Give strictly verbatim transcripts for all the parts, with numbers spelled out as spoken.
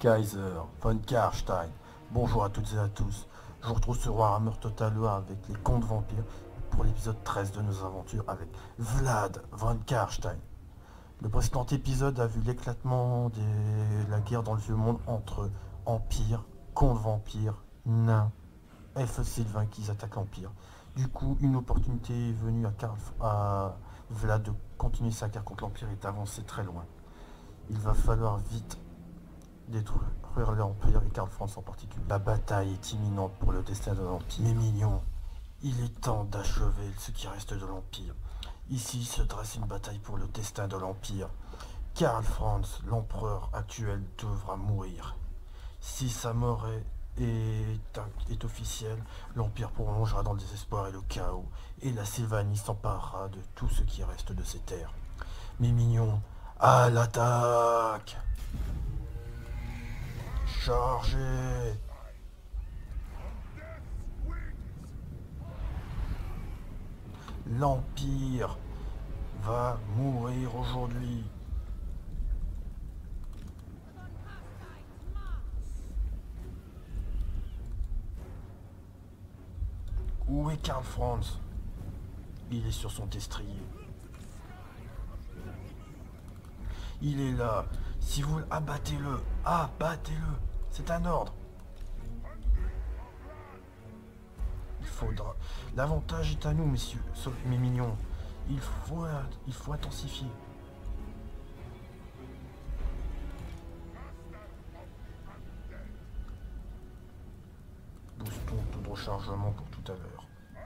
Kaiser, von Karstein. Bonjour à toutes et à tous. Je vous retrouve sur Warhammer Total War avec les contes vampires pour l'épisode treize de nos aventures avec Vlad von Karstein. Le précédent épisode a vu l'éclatement de la guerre dans le vieux monde entre Empire, contes vampires, nains, elfes sylvains qui attaquent l'Empire. Du coup, une opportunité est venue à, Karl, à Vlad de continuer sa guerre contre l'Empire et d'avancer très loin. Il va falloir vite détruire l'Empire et Karl Franz en particulier. La bataille est imminente pour le destin de l'Empire. Mes mignons, il est temps d'achever ce qui reste de l'Empire. Ici se dresse une bataille pour le destin de l'Empire. Karl Franz, l'empereur actuel, devra mourir. Si sa mort est, est, est officielle, l'Empire prolongera dans le désespoir et le chaos, et la Sylvanie s'emparera de tout ce qui reste de ses terres. Mes mignons, à l'attaque! Chargez! L'Empire va mourir aujourd'hui. Où est Karl Franz? Il est sur son destrier. Il est là. Si vous abattez-le, abattez-le. C'est un ordre. Il faudra. L'avantage est à nous, messieurs, sauf mes mignons. Il faut, il faut intensifier. Boostons tout de rechargement pour tout à l'heure.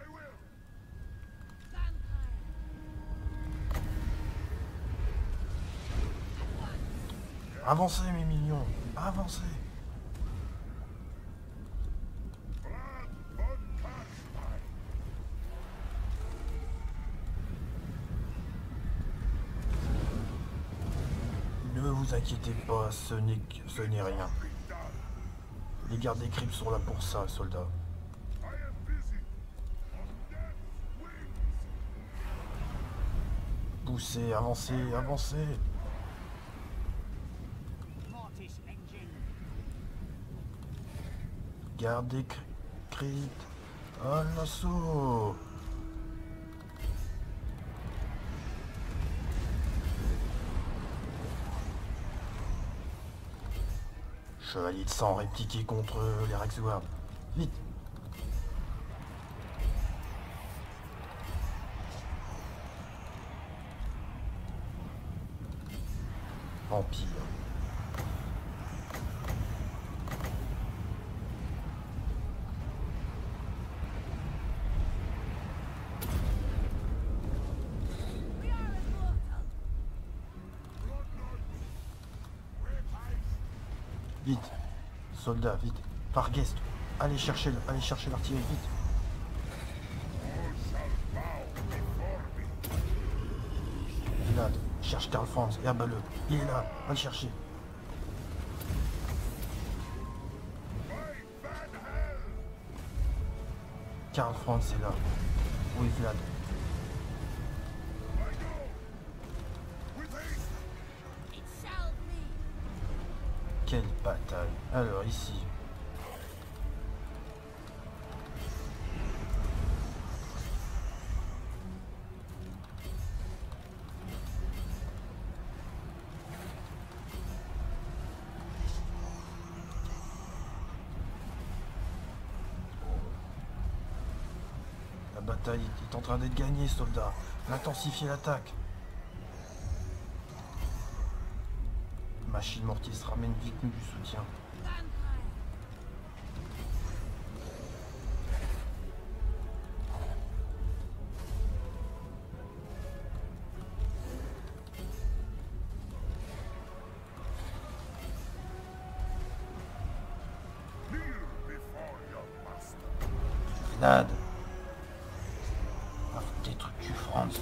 Avancez, mes mignons, avancez. Ne vous inquiétez pas, ce n'est ce n'est rien. Les gardes des cryptes sont là pour ça, soldats. Poussez, avancez, avancez. Garde des cryptes. À l'assaut. Chevalier de sang répliqué contre les Rexguard. Vite. Vampire. Vite, soldats, vite. Farguest, allez chercher, allez chercher l'artillerie, vite. Vlad, cherche Karl Franz et abat-le. Il est là, va le chercher. Karl Franz est là. Oui, Vlad. Quelle bataille. Alors ici. La bataille est en train d'être gagnée, soldats. Intensifiez l'attaque. Machine Mortis ramène vite nous du soutien. Vlad. Ah, détruis-tu Franz.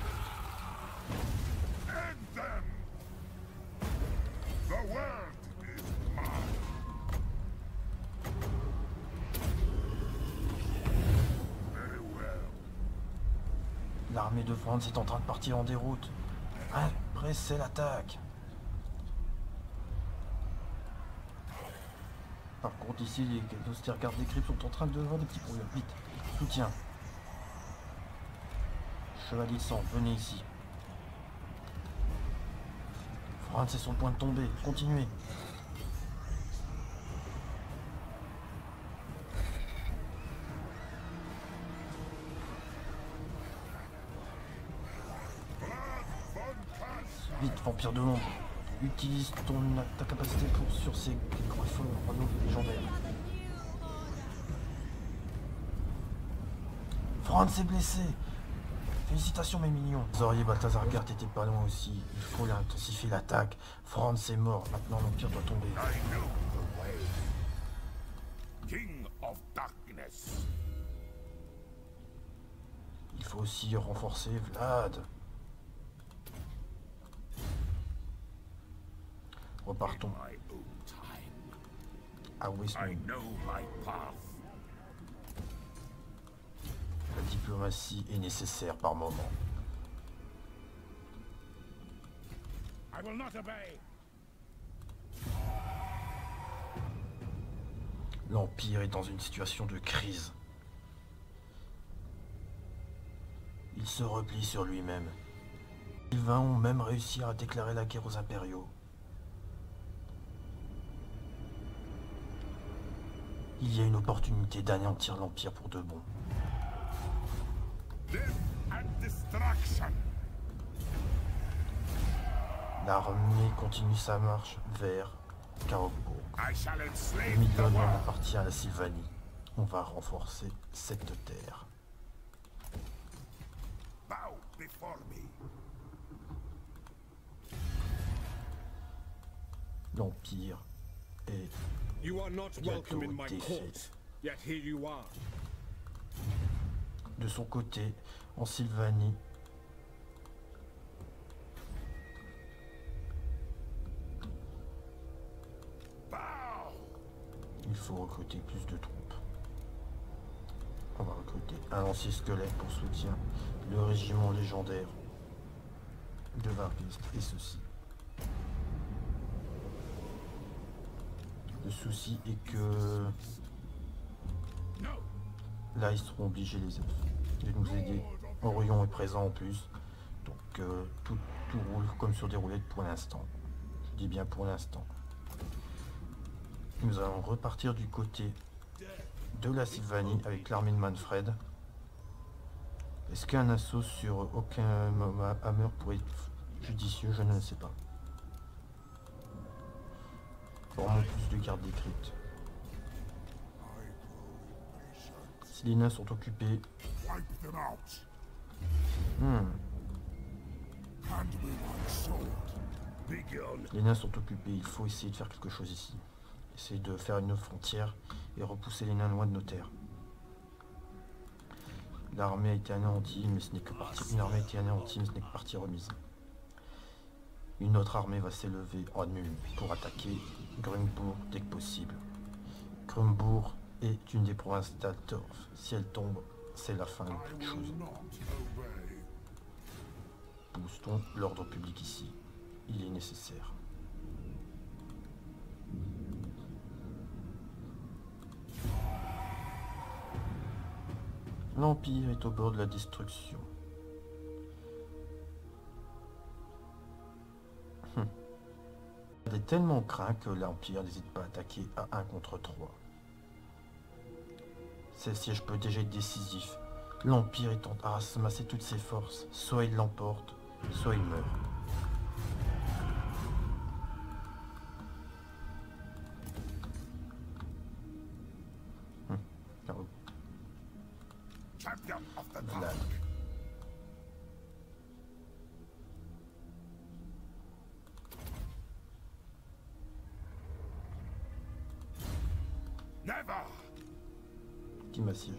L'armée de Franz est en train de partir en déroute. Après, c'est l'attaque. Par contre, ici, les Ostergardes des Cryptes sont en train de voir des petits problèmes. Vite, soutien. Chevalier de sang, venez ici. Franz est sur le point de tomber. Continuez. Vite, vampire de l'ombre. Utilise ton, ta capacité pour sur ces griffons légendaires. Franz est blessé. Félicitations mes mignons. Zorier Balthazar Gart était pas loin aussi. Il faut intensifier l'attaque. Franz est mort. Maintenant l'Empire doit tomber. King of Darkness. Il faut aussi renforcer Vlad. Repartons à Westmoon. La diplomatie est nécessaire par moment. L'Empire est dans une situation de crise. Il se replie sur lui-même. Ils vont même réussir à déclarer la guerre aux impériaux. Il y a une opportunité d'anéantir l'Empire pour de bon. L'armée continue sa marche vers Karokbourg. Le Midlothian appartient à la Sylvanie. On va renforcer cette terre. L'Empire est bientôt défait. De son côté, en Sylvanie, il faut recruter plus de troupes. On va recruter un lancier squelette pour soutien, le régiment légendaire de Vargistes et ceci. Le souci est que là ils seront obligés les elfes de nous aider. Orion est présent en plus, donc euh, tout, tout roule comme sur des roulettes pour l'instant. Je dis bien pour l'instant. Nous allons repartir du côté de la Sylvanie avec l'armée de Manfred. Est-ce qu'un assaut sur aucun hammer pourrait être judicieux? Je ne le sais pas. Formons plus de gardes des cryptes. Si les nains sont occupés... Hmm. Les nains sont occupés, il faut essayer de faire quelque chose ici. Essayer de faire une frontière et repousser les nains loin de nos terres. L'armée a été anéantie, mais ce n'est que partie. Une armée a été anéantie, mais ce n'est que partie remise. Une autre armée va s'élever en nul pour attaquer Grumbourg dès que possible. Grumbourg est une des provinces d'Altorf. Si elle tombe, c'est la fin de toute chose. Boostons l'ordre public ici. Il est nécessaire. L'Empire est au bord de la destruction. Hum. Il est tellement craint que l'Empire n'hésite pas à attaquer à un contre trois. Ce siège peut déjà être décisif. L'Empire est en train de ramasser toutes ses forces. Soit il l'emporte, soit il meurt. Hum. Vlad. Qui m'assiège.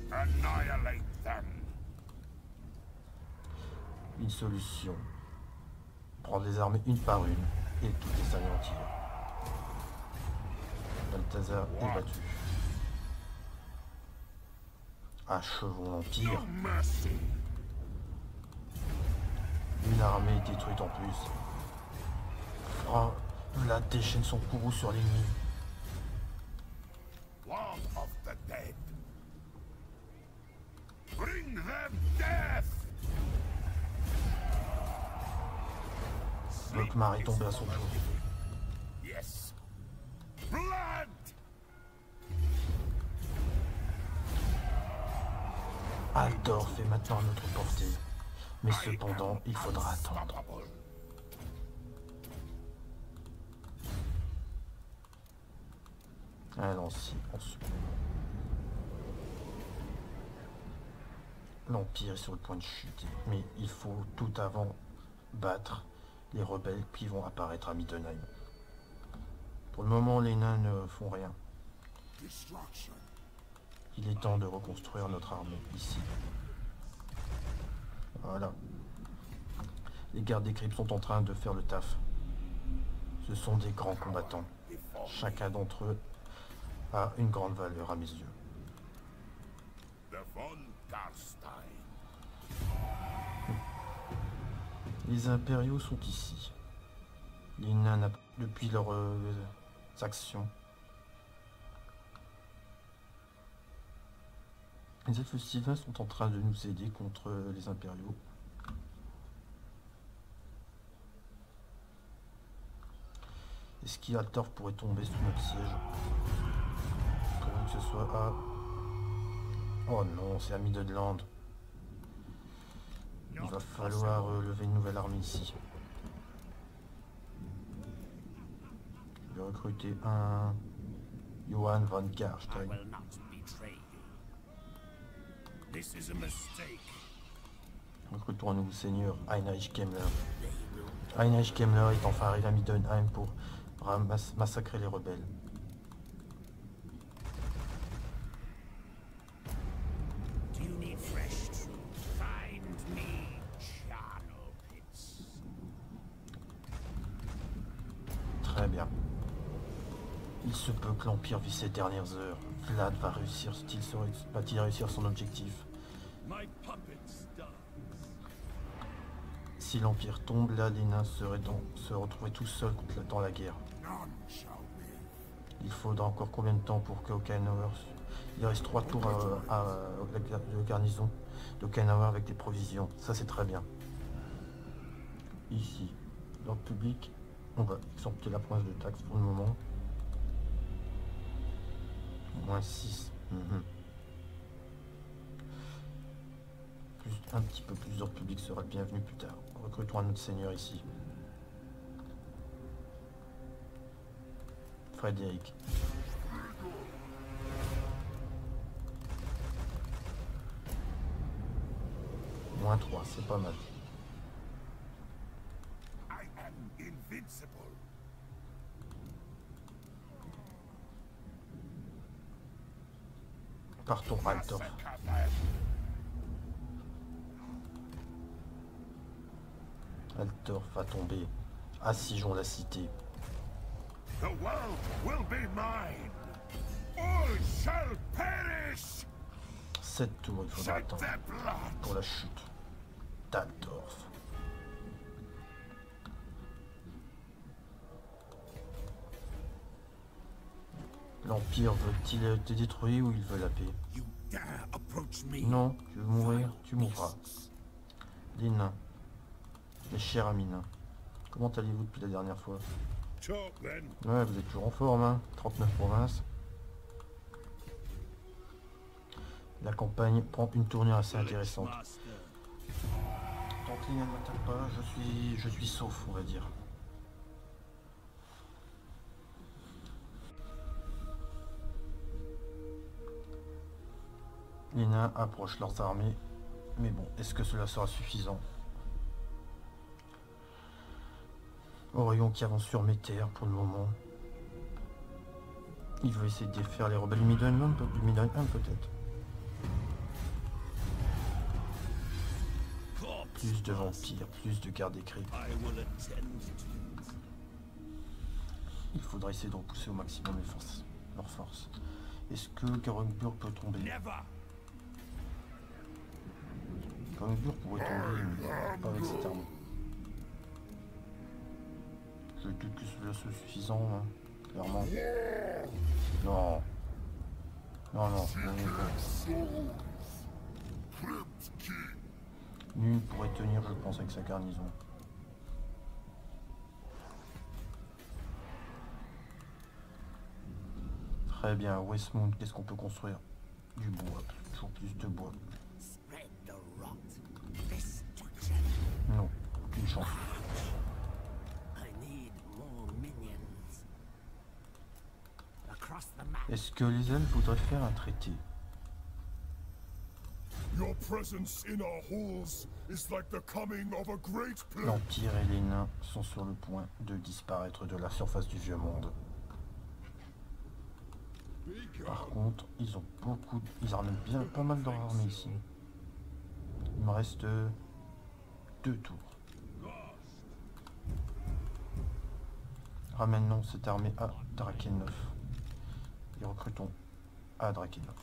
Une solution. Prendre les armées une par une et toutes les anéantir. Balthazar est battu. Achevons l'Empire. Une armée est détruite en plus. Oh, Vlad déchaîne son courroux sur l'ennemi. Volkmar est tombé à son tour. Yes. Blood! Altdorf est maintenant à notre portée. Mais cependant, il faudra attendre. Allons-y, ensuite. L'Empire est sur le point de chuter, mais il faut tout avant battre les rebelles qui vont apparaître à Middenheim. Pour le moment, les nains ne font rien. Il est temps de reconstruire notre armée ici. Voilà. Les gardes des cryptes sont en train de faire le taf. Ce sont des grands combattants. Chacun d'entre eux a une grande valeur à mes yeux. Les impériaux sont ici. Les nains, depuis leurs euh, actions. Les elfes sylvains sont en train de nous aider contre les impériaux. Est-ce qu'Altorf pourrait tomber sous notre siège? Pourvu que ce soit à... Oh non, c'est à Middenland. Il va falloir euh, lever une nouvelle armée ici. Je vais recruter un... Johann von Karstein. Recrutons un nouveau seigneur, Heinrich Kemmler. Heinrich Kemmler est enfin arrivé à Middenheim pour massacrer les rebelles. Très bien. Il se peut que l'Empire vit ses dernières heures. Vlad va réussir, va-t-il réussir son objectif? Si l'Empire tombe, là, les nains seraient dans, se retrouveraient tout seuls contre, dans la guerre. Il faudra encore combien de temps pour que Okinawa... Il reste trois tours à, à, à la garnison d'Okinawa avec des provisions. Ça, c'est très bien. Ici, dans le public, on va exempter la province de taxes pour le moment. Moins six. Mm-hmm. Plus, un petit peu plus d'ordre public sera le bienvenu plus tard. Recrutons un autre seigneur ici. Frédéric. Moins trois, c'est pas mal. Partons, Altdorf. Altdorf va tomber. Assiégeons la cité. The world will be mine. All shall perish. Sept tours, il faudra attendre pour la chute d'Aldorf. L'Empire veut-il être détruit ou il veut la paix? Non, tu veux mourir, tu mourras. Les nains. Mes chers amis nains. Comment allez-vous depuis la dernière fois? Ouais, vous êtes toujours en forme, hein. trente-neuf provinces. La campagne prend une tournure assez intéressante. Tant que les nains ne m'attaquent pas, je suis, je suis sauf, on va dire. Les nains approchent leurs armées, mais bon, est-ce que cela sera suffisant? Orion qui avance sur mes terres pour le moment. Il veut essayer de défaire les rebelles du Middenland, du Middenheim peut-être. Plus de vampires, plus de gardes écrits. Il faudra essayer de repousser au maximum les forces, leurs forces. Est-ce que Karungur peut tomber? Karungur pourrait tomber, mais pas avec cette arme. Je doute que cela soit suffisant, hein, clairement. Non. Non, non, non, non. Nul pourrait tenir, je pense, avec sa garnison. Très bien, Westmount, qu'est-ce qu'on peut construire? Du bois, toujours plus de bois. Non, aucune chance. Est-ce que les elfes voudraient faire un traité? L'Empire et les nains sont sur le point de disparaître de la surface du vieux monde. Par contre, ils ont beaucoup... Ils ramènent bien pas mal de leur armée ici. Il me reste deux tours. Ramenons cette armée à Drakenhof. Et recrutons à Drakenhof.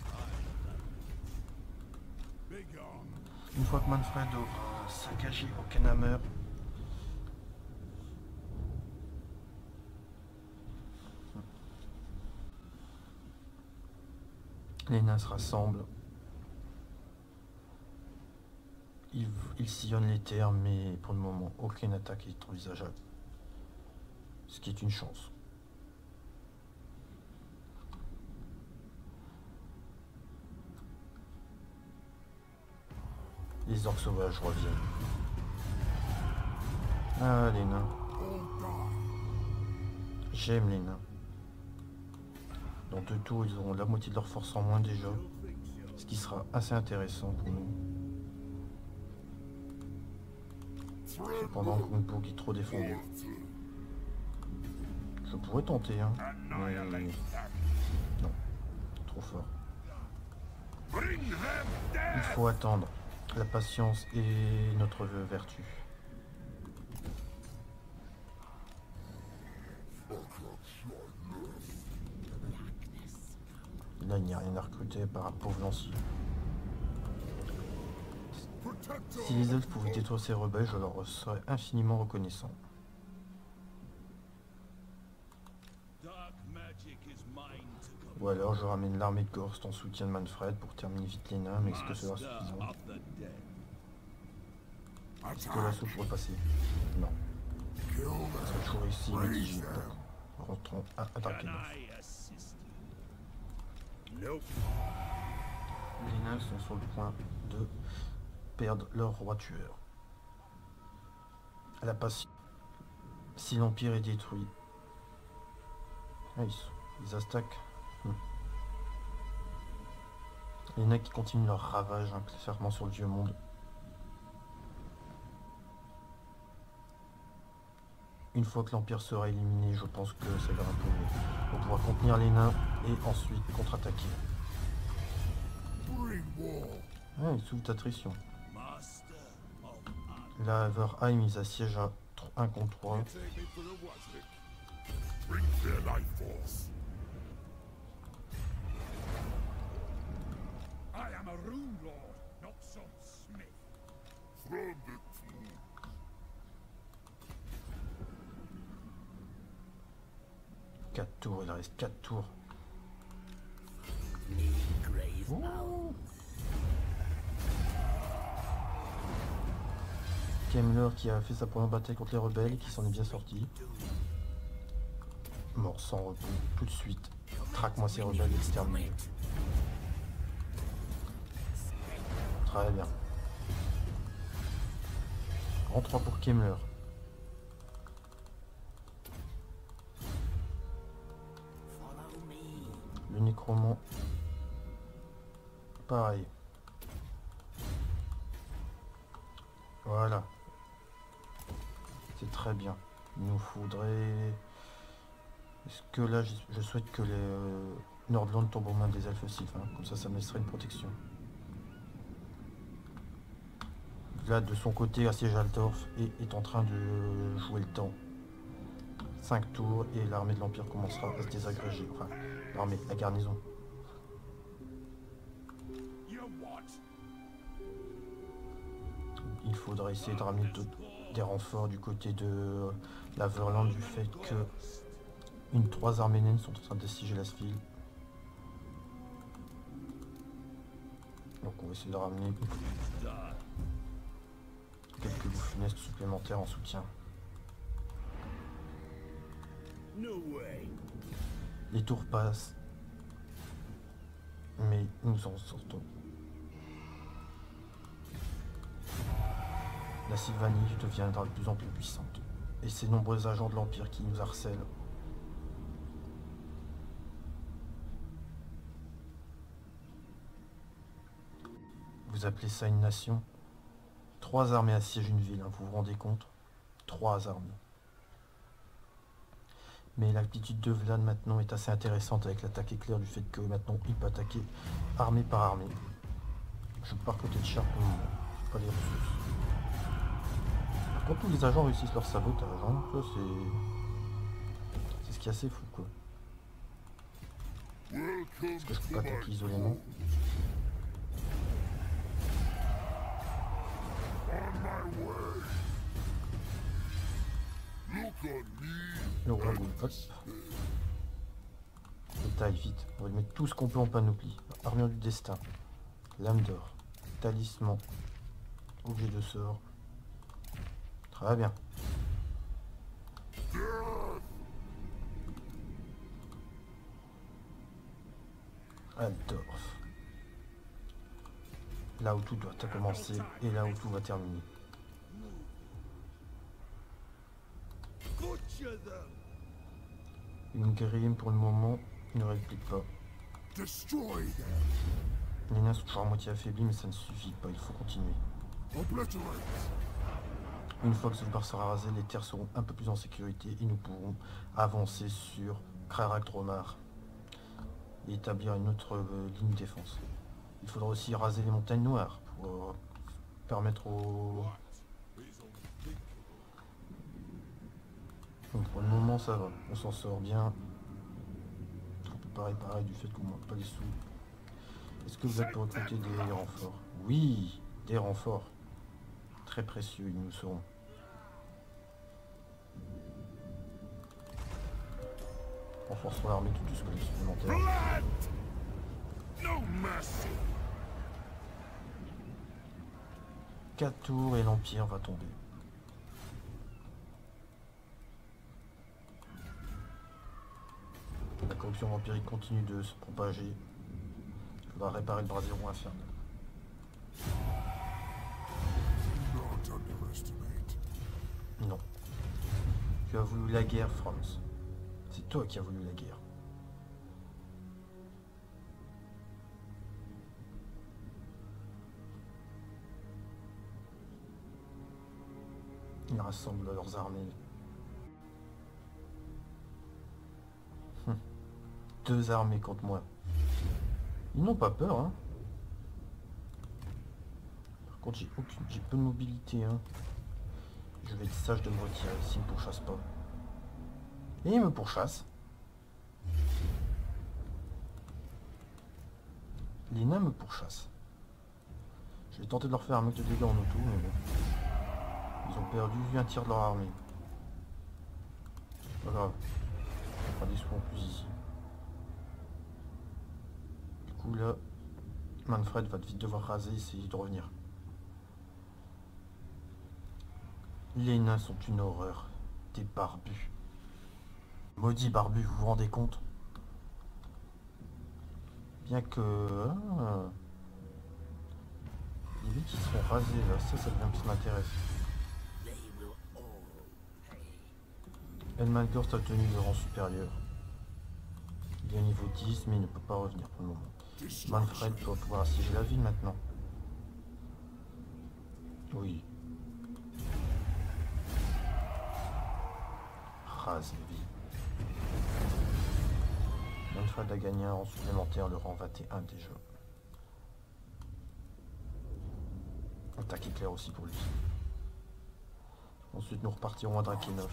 Une fois que Manfred aura saccagé Hockenhammer, les nains se rassemblent. Ils, ils sillonnent les terres, mais pour le moment, aucune attaque est envisageable. Ce qui est une chance. Les orques sauvages reviennent. Ah, les nains. J'aime les nains. Dans deux tours, ils auront la moitié de leur force en moins déjà. Ce qui sera assez intéressant pour nous. Cependant, Kungpok est trop défendu. Je pourrais tenter, hein. Mais... non. Trop fort. Il faut attendre. La patience est notre vertu. Là, il n'y a rien à recruter par un pauvre lancier. Si les elfes pouvaient détruire ces rebelles, je leur serais infiniment reconnaissant. Ou alors je ramène l'armée de Gorst en soutien de Manfred pour terminer vite les nains, mais est-ce que cela suffisant? Est-ce que l'assaut pourrait passer? Non. Ça serait toujours ici mitigé. Rentrons à Drakenhof. Les nains sont sur le point de perdre leur roi tueur. La passion. Si l'Empire est détruit. Ah, ils, ils attaquent. Hmm. Les nains qui continuent leur ravage hein, clairement sur le vieux monde. Une fois que l'Empire sera éliminé, je pense que ça va un peu mieux. On pourra contenir les nains et ensuite contre-attaquer. Ah, ils souffrent d'attrition. Là, Everheim, ils assiègent à un contre trois. quatre tours, il reste quatre tours. Oh. Kemmler qui a fait sa première bataille contre les rebelles, qui s'en est bien sorti. Mort sans repos, tout de suite. Traque-moi ces rebelles, extermine. Très bien. En trois pour Kemmler. Le nécromant. Pareil. Voilà. C'est très bien. Il nous faudrait... Est-ce que là, je, je souhaite que les euh, Nordland tombent aux mains des elfes sylphes, hein. Comme ça, ça me laisserait une protection. Là, de son côté, Assiège Altdorf est, est en train de jouer le temps. cinq tours et l'armée de l'Empire commencera à se désagréger. Enfin, l'armée, la garnison. Il faudrait essayer de ramener des renforts du côté de la Verland du fait que une trois armées naines sont en train d'assiéger la ville. Donc on va essayer de ramener quelques loups funestes supplémentaires en soutien. Les tours passent. Mais nous en sortons. La Sylvanie deviendra de plus en plus puissante. Et ces nombreux agents de l'Empire qui nous harcèlent. Vous appelez ça une nation? Trois armées assiègent une ville, hein, vous vous rendez compte? Trois armées. Mais l'attitude de Vlad maintenant est assez intéressante avec l'attaque éclair du fait que maintenant il peut attaquer armée par armée. Je pars côté de Char pour le moment, pas les ressources. Par contre tous les agents réussissent leur sabotage, hein. Ça c'est... C'est ce qui est assez fou quoi. Est-ce que je peux pas attaquer isolément? Le roi boule, hop. Et taille vite, on va lui mettre tout ce qu'on peut en panoplie. Armure du destin, lame d'or, talisman, objet de sort. Très bien. Altdorf. Là où tout doit commencer et là où tout va terminer. Une grime pour le moment ne réplique pas. Les nains sont toujours à moitié affaiblis mais ça ne suffit pas, il faut continuer. Une fois que ce bar sera rasé, les terres seront un peu plus en sécurité et nous pourrons avancer sur Krarak Dromar et établir une autre euh, ligne de défense. Il faudra aussi raser les montagnes noires pour euh, permettre aux... Donc pour le moment ça va, on s'en sort bien. On peut pas réparer du fait qu'on manque pas les sous. Est-ce que vous êtes pour recruter des renforts? Oui, des renforts. Très précieux, ils nous seront. Renforçons l'armée tout ce que les supplémentaires. Quatre tours et l'Empire va tomber. La corruption vampirique continue de se propager. Il faudra réparer le braséron infernal. Non. Tu as voulu la guerre, Franz. C'est toi qui as voulu la guerre. Ils rassemblent leurs armées. Hum. Deux armées contre moi. Ils n'ont pas peur, hein. Par contre, j'ai aucune, j'ai peu de mobilité, hein. Je vais être sage de me retirer s'ils me pourchassent pas. Et ils me pourchassent. Les nains me pourchassent. Je vais tenter de leur faire un max de dégâts en auto, mais bon. Ils ont perdu un tiers de leur armée. Pas grave. On fera des soins en plus ici. Du coup là, Manfred va vite devoir raser et essayer de revenir. Les nains sont une horreur. Des barbus. Maudits barbus, vous vous rendez compte? Bien que... Ah, les villes qui seront rasées là, ça, ça devient qui m'intéresse. Elmangorst a obtenu le rang supérieur. Il est au niveau dix, mais il ne peut pas revenir pour le moment. Manfred doit pouvoir assiéger la ville maintenant. Oui. Rase la ville. Manfred a gagné un rang supplémentaire, le rang vingt et un déjà. Attaque éclair aussi pour lui. Ensuite nous repartirons à Drakenov.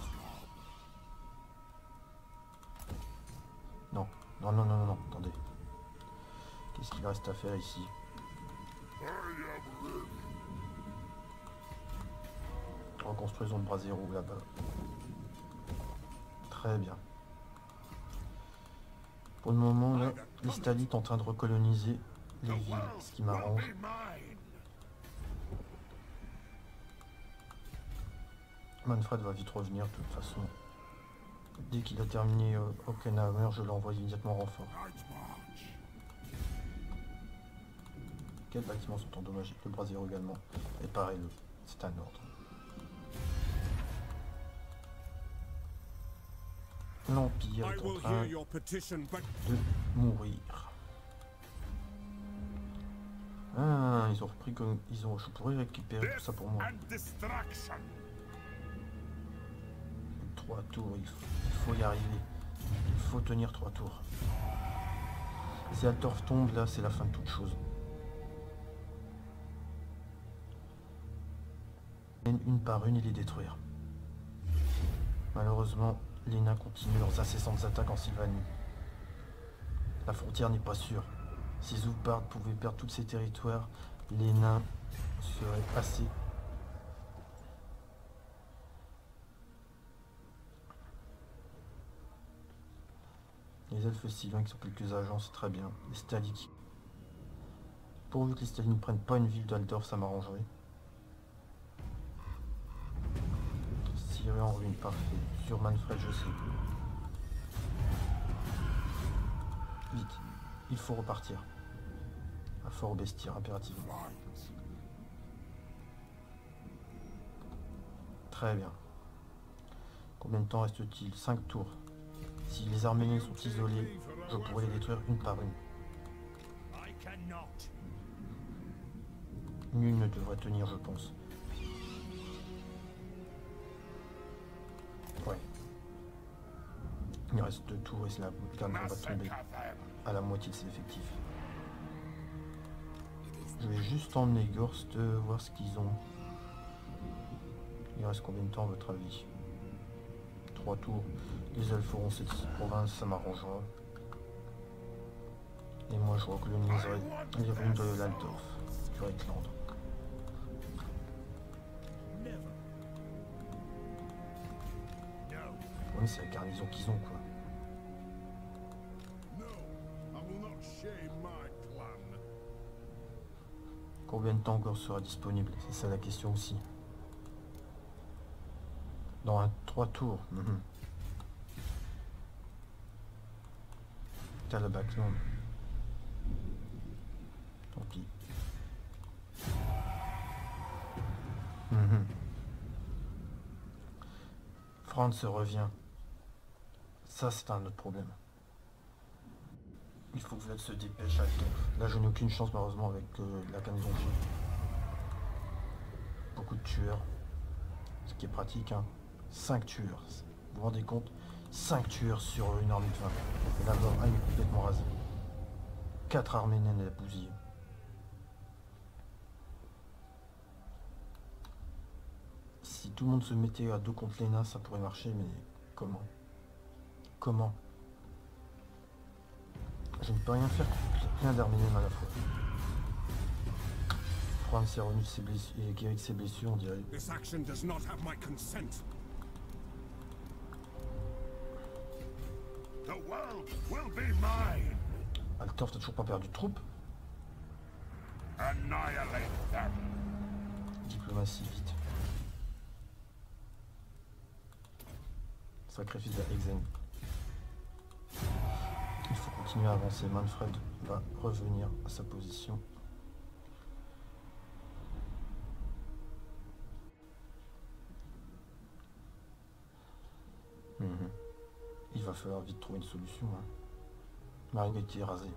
Non, non, non, non, non, attendez. Qu'est-ce qu'il reste à faire ici? Reconstruisons le brasero là-bas. Très bien. Pour le moment, là, les Stalites sont en train de recoloniser les villes, ce qui m'arrange. Manfred va vite revenir de toute façon. Dès qu'il a terminé euh, Hockenheimer, je l'envoie immédiatement en renfort. quels bâtiments sont endommagés? Le Brasero également. Réparez-le. C'est un ordre. L'Empire est en train de mourir. Ah, ils ont repris comme... Ils ont... Je pourrais récupérer tout ça pour moi. Trois tours, il faut, il faut y arriver. Il faut tenir trois tours. Si Altdorf tombe, là, c'est la fin de toute chose. Une par une et les détruire. Malheureusement, les nains continuent leurs incessantes attaques en Sylvanie. La frontière n'est pas sûre. Si Zubard pouvait perdre tous ses territoires, les nains seraient assez... Les elfes sylvains qui sont quelques agents, c'est très bien. Les Staliques. Pourvu que les Staliques ne prennent pas une ville d'Aldorf, ça m'arrangerait. Syrie en ruine, parfait. Sur Manfred, je sais. Vite, il faut repartir. À Fort Bestir, impérativement. Très bien. Combien de temps reste-t-il? Cinq tours. Si les Arméniens sont isolés, je pourrais les détruire une par une. Nul ne devrait tenir, je pense. Ouais. Il reste deux tours et la garnison va tomber à la moitié de ses effectifs. Je vais juste emmener Gorst voir ce qu'ils ont. Il reste combien de temps à votre avis? Trois tours. Les elfes auront cette province, ça m'arrangera. Et moi je recoloniserai les ruines de l'Altorf, du Reikland. Oui, c'est la garnison qu'ils ont, quoi. Combien de temps encore sera disponible? C'est ça la question aussi. Dans un trois tours. Mm-hmm. T'as le backland. Tant pis. Mm-hmm. Franz revient. Ça, c'est un autre problème. Il faut que Vlad se dépêche à Altdorf. Là, je n'ai aucune chance, malheureusement, avec euh, la garnison que j'ai. Beaucoup de tueurs. Ce qui est pratique, hein. cinq tueurs. Vous vous rendez compte? cinq tueurs sur une armée de vingt. Et la mort est complètement rasée. quatre Arméniennes à la bousille. Si tout le monde se mettait à dos contre les nains, ça pourrait marcher, mais comment? Comment? Je ne peux rien faire contre plein d'Arméniennes à la fois. Franz s'est revenu de ses blessures et guéri de ses blessures, on dirait. This action does not have my consent. The world will be mine. Altdorf, t'as toujours pas perdu de troupes? Annihilate them. Diplomatie, vite. Sacrifice de Exen. Il faut continuer à avancer. Manfred va revenir à sa position. Mmh. Il va falloir vite trouver une solution. Hein. Marguerite est rasée.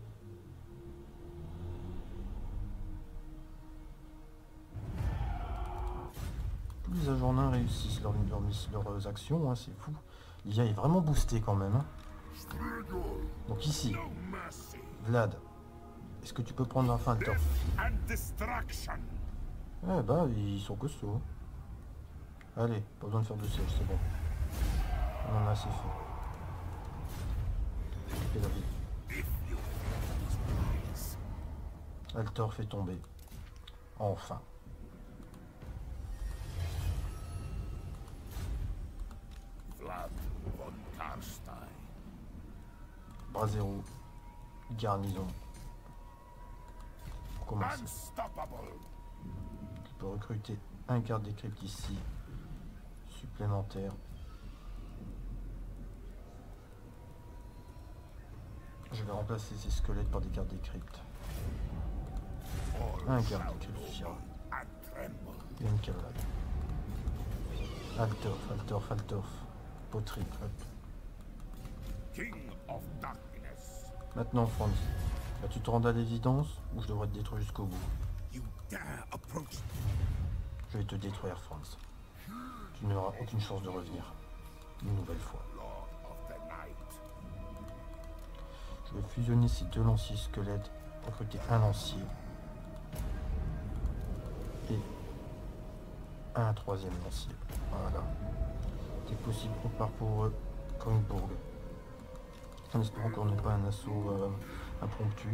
Tous les agents nains réussissent leurs, leurs, leurs actions, hein, c'est fou. L'I A est vraiment boosté quand même. Hein. Donc ici, Vlad, est-ce que tu peux prendre enfin le temps? Eh bah, ils sont costauds. Allez, pas besoin de faire de siège, c'est bon. On en a assez fait. Occuper la ville. Altdorf est tombé. Enfin. Vlad von Karstein. Brasero. Garnison. Pour commencer. Unstoppable. Tu peux recruter un garde des cryptes ici. Supplémentaire. Je vais remplacer ces squelettes par des gardes des cryptes. Un garde qui suffira. Et une cavale. Altorf, Altorf, Altorf. Poterie, hop. King of darkness. Maintenant, Franz, vas-tu te rendre à l'évidence ou je devrais te détruire jusqu'au bout? You dare approach Je vais te détruire, Franz. Tu n'auras aucune chance de revenir. Une nouvelle fois. Lord of the Night. Je vais fusionner ces deux lanciers squelettes, recruter un lancier et un troisième lancier. Voilà. Dès que possible, on part pour euh, Kronborg. En espérant qu'on n'ait pas un assaut euh, impromptu.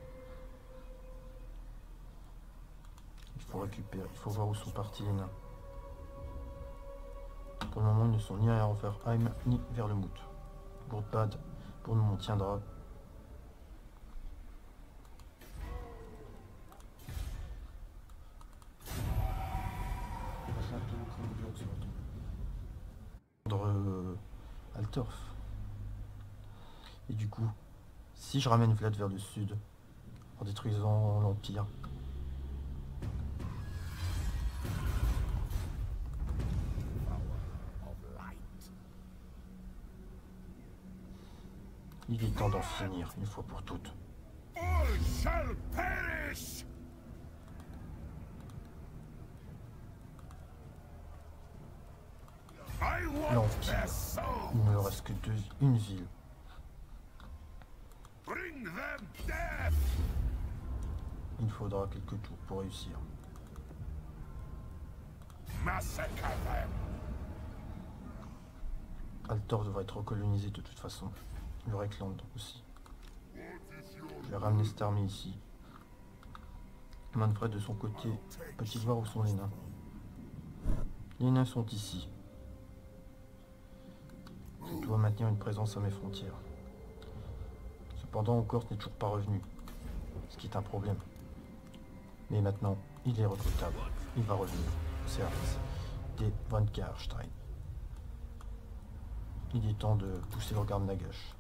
Il faut récupérer, il faut voir où sont partis les nains. Pour le moment, ils ne sont ni à Roverheim ni vers le Mout. Gourdpad, pour nous, on tiendra. Euh, Altorf. Et du coup, si je ramène Vlad vers le sud, en détruisant l'Empire, il est temps d'en finir une fois pour toutes. All shall perish. I want L'Empire. their souls. Il ne me reste que deux, une ville. Bring them death. Il faudra quelques tours pour réussir. Massacre them. Altorf devrait être recolonisé de toute façon. Le Reikland aussi. Je vais ramener cette armée ici. Manfred de son côté, peut-il voir où sont les nains? Les nains sont ici. Je dois maintenir une présence à mes frontières. Cependant, Ogorst n'est toujours pas revenu, ce qui est un problème. Mais maintenant, il est recrutable. Il va revenir au service des von Karstein. Il est temps de pousser le regard de Nagash.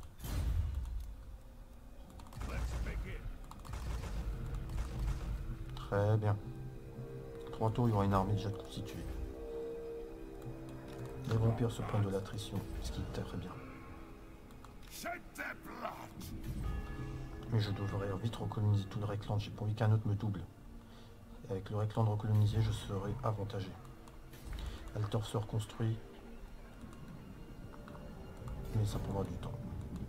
Très bien. Trois tours, il y aura une armée déjà constituée. Les vampires se prennent de l'attrition, ce qui est très bien. Mais je devrais vite recoloniser tout le Reikland, j'ai pas envie qu'un autre me double. Et avec le Reikland recolonisé, je serai avantagé. Altorf se reconstruit. Mais ça prendra du temps.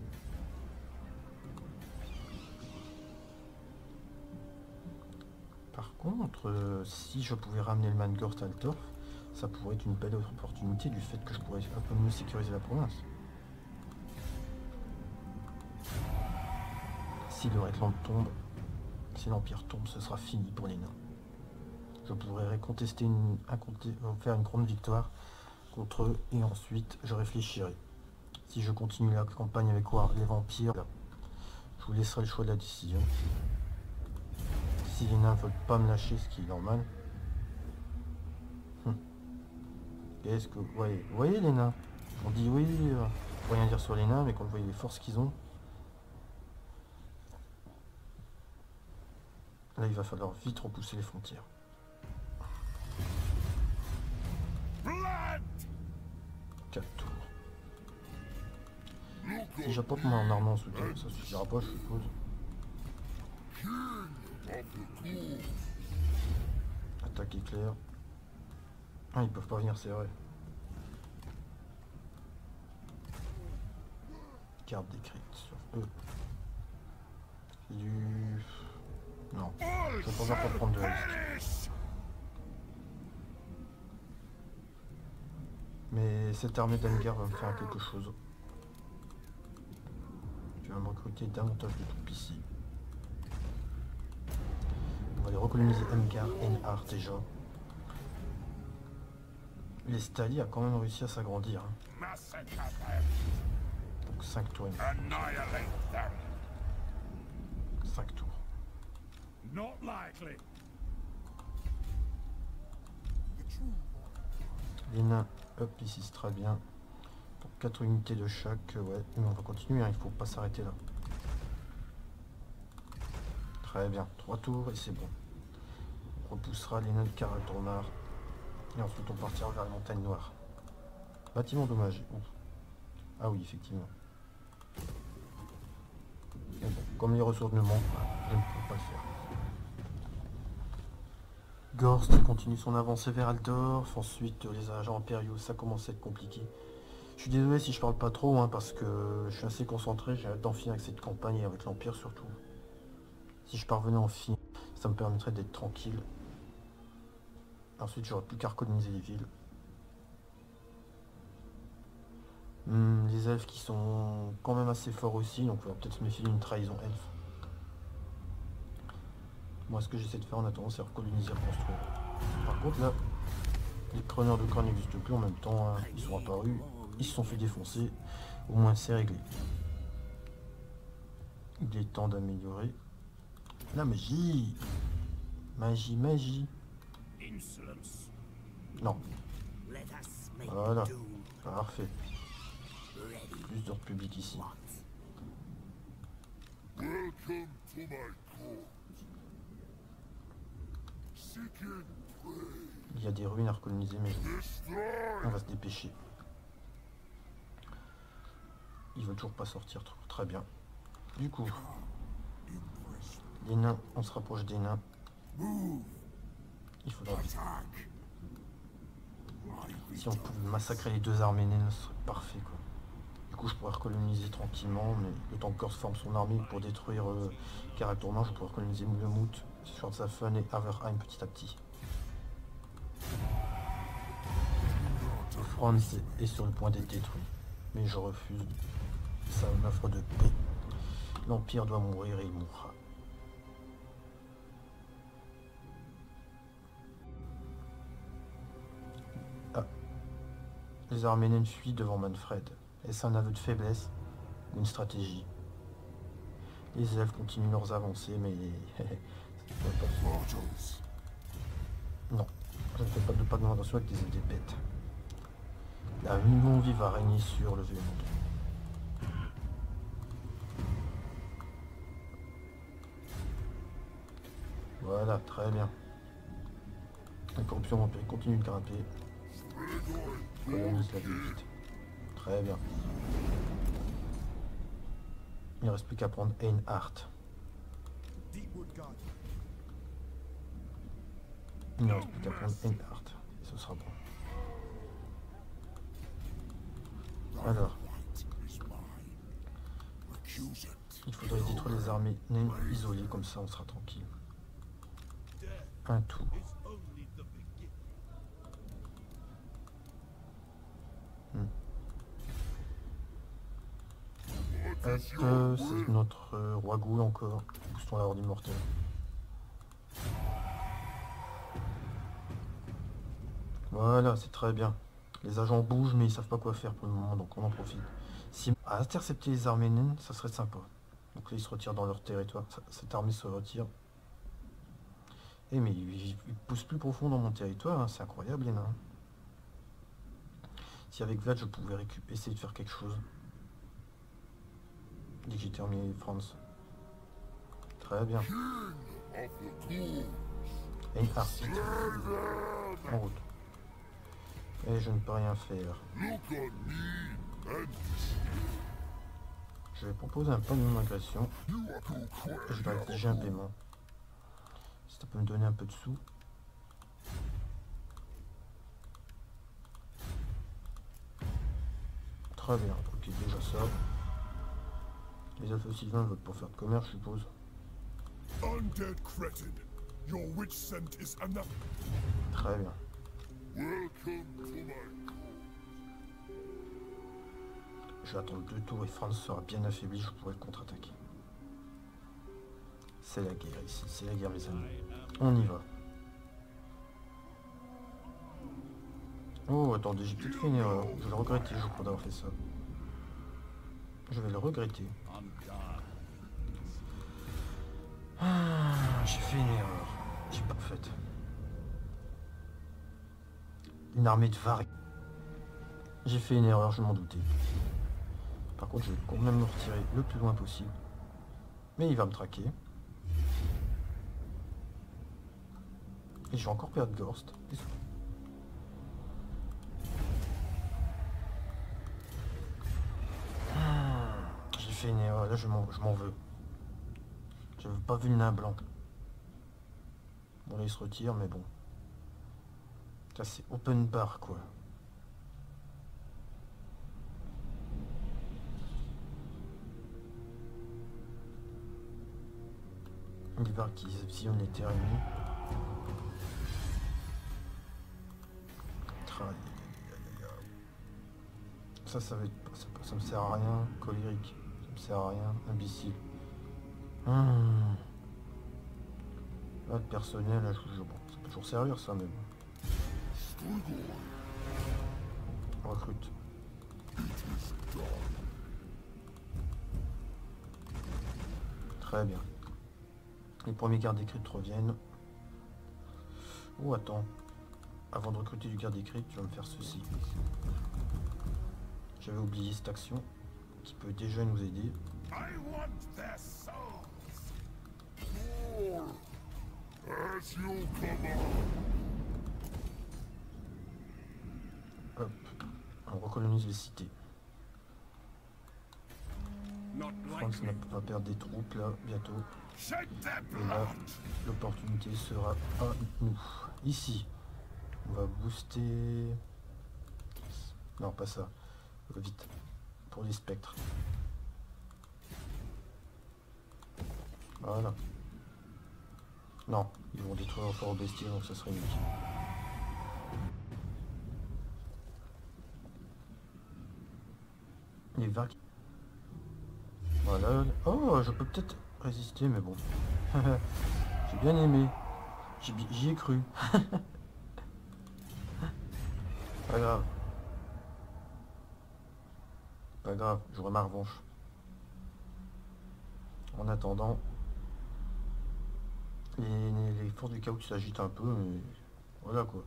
Par contre, euh, si je pouvais ramener le Mangorst à Altorf, ça pourrait être une belle opportunité du fait que je pourrais un peu mieux sécuriser la province. Si le Reikland tombe, si l'Empire tombe, ce sera fini pour les nains. Je pourrais contester une, un, faire une grande victoire contre eux et ensuite je réfléchirai. Si je continue la campagne avec quoi, les vampires, je vous laisserai le choix de la décision. Si les nains ne veulent pas me lâcher, ce qui est normal. Hum. Qu'est-ce que... Vous voyez, vous voyez les nains? On dit oui, euh, faut rien dire sur les nains, mais quand vous voyez les forces qu'ils ont, là il va falloir vite repousser les frontières. quatre tours. Si j'apporte mon armée en soutien, ça suffira pas, je suppose. Attaque éclair. Ah, ils peuvent pas venir serrer. Carte décrite sur eux. C'est du... Non, je ne vais pas prendre de risque. Mais cette armée d'Angar va me faire quelque chose. Tu vas me recruter davantage de troupes ici. On va les recoloniser Angar, Einhard déjà. Les Stali a quand même réussi à s'agrandir. Hein. Donc cinq tours. cinq tours. Not likely. Les nains, hop, ici c'est très bien. Pour quatre unités de chaque, ouais, mais on va continuer, hein, il faut pas s'arrêter là. Très bien, trois tours et c'est bon. repoussera les nains de Karatornar. Et ensuite on partira vers les montagnes noires. Bâtiment dommagé. Ouf. Ah oui, effectivement. Mais bon, comme les ressources me manquent, je ne peux pas le faire. Gorst continue son avancée vers Altdorf. Ensuite, les agents impériaux, ça commence à être compliqué. Je suis désolé si je parle pas trop, hein, parce que je suis assez concentré. J'ai hâte d'en finir avec cette campagne et avec l'Empire surtout. Si je parvenais à en finir, ça me permettrait d'être tranquille. Ensuite, j'aurais plus qu'à recoloniser les villes. Hum, les elfes qui sont quand même assez forts aussi, donc on va peut-être se méfier d'une trahison elfe. Moi, ce que j'essaie de faire en attendant, c'est recoloniser, reconstruire. Par contre, là, les crâneurs de crâne n'existent plus en même temps, hein. Ils sont apparus, ils se sont fait défoncer. Au moins, c'est réglé. Il est temps d'améliorer la magie. Magie, magie. Non. Voilà. Parfait. Plus d'ordre public ici. Welcome to my court. Seek and pray. Il y a des ruines à recoloniser, mais Destroy. on va se dépêcher. Il veut toujours pas sortir. Très bien. Du coup, les nains, on se rapproche des nains. Move. Il faudra... Attack. Si on pouvait massacrer les deux armées naines, ce serait parfait, quoi. Du coup, je pourrais recoloniser tranquillement, mais le temps que Gorst forme son armée pour détruire euh, Karatornar, je pourrais recoloniser Moulemouth, Schwarzhafen et Averheim petit à petit. Franz est sur le point d'être détruit, mais je refuse. Ça m'offre de paix. L'Empire doit mourir et il mourra. Ah. Les armées naines fuient devant Manfred. Est-ce un aveu de faiblesse ou une stratégie? Les elfes continuent leurs avancées, mais... non, je ne fais pas de pas de attention avec des ailes des bêtes. La union vive va régner sur le vieux monde. Voilà, très bien. La corruption vampirique continue de grimper. Colonise la ville vite. Très bien. Il ne reste plus qu'à prendre Einhart. Il ne reste plus qu'à prendre Einhart. Et ce sera bon. Alors. Il faudrait détruire les armées naines isolées, comme ça on sera tranquille. Un tout. Hmm. Hop, euh, c'est notre euh, roi Ghoul encore. Boostons la horde immortelle. Voilà, c'est très bien. Les agents bougent, mais ils savent pas quoi faire pour le moment, donc on en profite. Si à intercepter les armées naines, ça serait sympa. Donc là, ils se retirent dans leur territoire. Cette armée se retire. Eh mais ils, ils poussent plus profond dans mon territoire, hein. C'est incroyable les nains. Si avec Vlad je pouvais récupérer, essayer de faire quelque chose. Dès que j'ai terminé France. Très bien. Einhart. En route. Et je ne peux rien faire. Je vais proposer un plan de non-agression. Je vais exiger un paiement. Si ça peut me donner un peu de sous. Très bien. Ok, déjà ça. Les elfes sylvains veulent pas faire de commerce, je suppose. Undead cretin. Your witch scent is enough. Très bien. Welcome to my court. Je vais attendre deux tours et Franz sera bien affaibli, je pourrai le contre-attaquer. C'est la guerre ici, c'est la guerre mes amis. On y va. Oh, attendez, j'ai peut-être fait une erreur. Je vais le regretter, je crois, d'avoir fait ça. Je vais le regretter. Ah, j'ai fait une erreur. J'ai pas fait. Une armée de Vari. J'ai fait une erreur, je m'en doutais. Par contre, je vais quand même me retirer le plus loin possible. Mais il va me traquer. Et je vais encore perdre Gorst. J'ai fait une erreur, là je m'en je m'en veux. J'avais pas vu le nain blanc. Bon là il se retire mais bon. Ça c'est open bar quoi. L'hiver qui zepsionne les terminés. Ça, ça va être, ça, ça me sert à rien. Colérique, ça me sert à rien. Imbécile. Hum. Là, le personnel, là, je, je, bon, ça peut toujours servir ça, mais bon. Recrute. Très bien. Les premiers gardes écrites reviennent. Oh, attends. Avant de recruter du garde écrite, tu vas me faire ceci. J'avais oublié cette action qui peut déjà nous aider. Hop, on recolonise les cités. France va perdre des troupes là bientôt. Et là, l'opportunité sera à nous. Ici, on va booster. Non, pas ça. Vite. Pour les spectres. Voilà. Non, ils vont détruire le fort bestiaire, donc ça serait inutile. Les vagues. Voilà. Oh, je peux peut-être résister, mais bon. J'ai bien aimé. J'y ai cru. Pas grave. Pas grave, j'aurai ma revanche. En attendant, les, les, les forces du chaos s'agitent un peu, mais voilà quoi.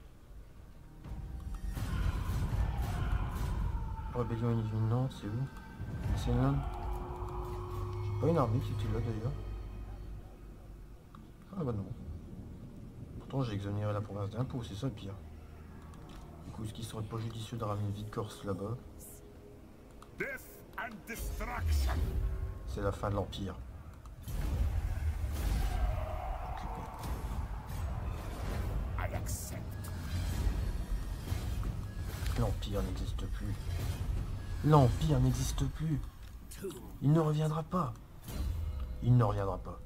Rébellion imminente, c'est où? C'est là. J'ai pas une armée qui était là d'ailleurs. Ah bah non. Pourtant j'ai exonéré la province d'impôts, c'est ça le pire. Du coup, est-ce qu'il serait pas judicieux de ramener vite Corse là-bas? C'est la fin de l'Empire. L'Empire n'existe plus. L'Empire n'existe plus. Il ne reviendra pas. Il ne reviendra pas.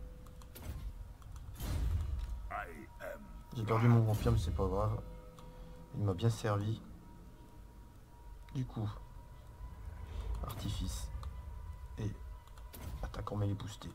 J'ai perdu mon vampire, mais c'est pas grave. Il m'a bien servi. Du coup, artifice. Et attaquant mêlé boosté.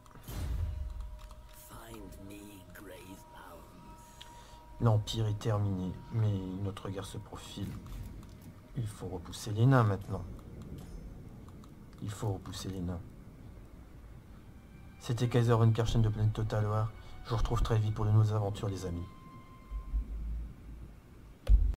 L'Empire est terminé, mais notre guerre se profile. Il faut repousser les nains maintenant. Il faut repousser les nains. C'était Kaiser Von Karsten de Planète Total War. Je vous retrouve très vite pour de nouvelles aventures les amis.